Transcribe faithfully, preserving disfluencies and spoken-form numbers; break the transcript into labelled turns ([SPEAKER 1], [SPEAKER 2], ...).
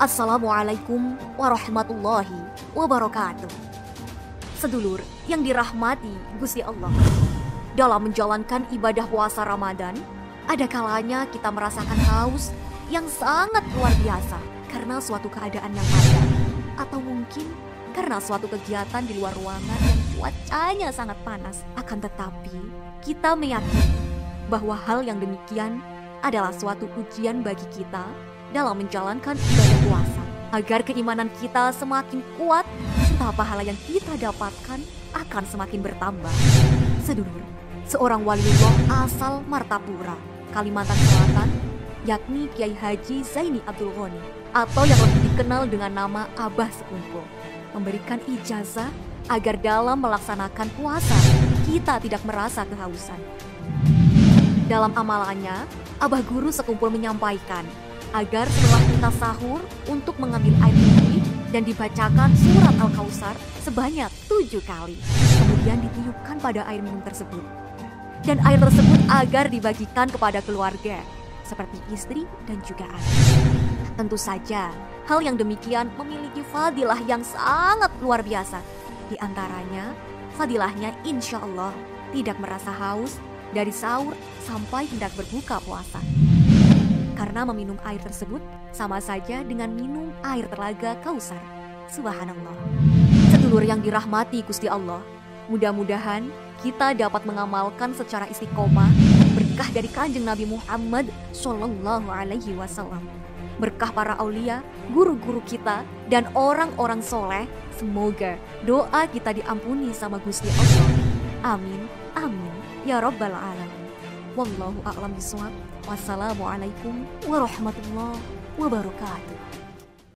[SPEAKER 1] Assalamualaikum warahmatullahi wabarakatuh. Sedulur yang dirahmati Gusti Allah, dalam menjalankan ibadah puasa Ramadan, ada kalanya kita merasakan haus yang sangat luar biasa karena suatu keadaan yang ada, atau mungkin karena suatu kegiatan di luar ruangan yang cuacanya sangat panas. Akan tetapi, kita meyakini bahwa hal yang demikian adalah suatu ujian bagi kita dalam menjalankan ibadah puasa, agar keimanan kita semakin kuat, serta pahala yang kita dapatkan akan semakin bertambah. Sedulur, seorang waliullah asal Martapura, Kalimantan Selatan, yakni Kiai Haji Zaini Abdul Ghani, atau yang lebih dikenal dengan nama Abah Sekumpul, memberikan ijazah agar dalam melaksanakan puasa kita tidak merasa kehausan. Dalam amalannya, Abah Guru Sekumpul menyampaikan agar setelah kita sahur untuk mengambil air putih dan dibacakan surat Al-Kautsar sebanyak tujuh kali, kemudian ditiupkan pada air minum tersebut, dan air tersebut agar dibagikan kepada keluarga seperti istri dan juga anak. Tentu saja hal yang demikian memiliki fadilah yang sangat luar biasa. Di antaranya fadilahnya insya Allah tidak merasa haus dari sahur sampai hendak berbuka puasa, karena meminum air tersebut sama saja dengan minum air telaga Kautsar. Subhanallah. Sedulur yang dirahmati Gusti Allah, mudah-mudahan kita dapat mengamalkan secara istiqomah berkah dari Kanjeng Nabi Muhammad Shallallahu Alaihi Wasallam, berkah para aulia, guru-guru kita, dan orang-orang soleh. Semoga doa kita diampuni sama Gusti Allah. Amin, amin, ya Rabbal Alamin. Wallahu a'lam bishawab. Wassalamualaikum warahmatullahi wabarakatuh.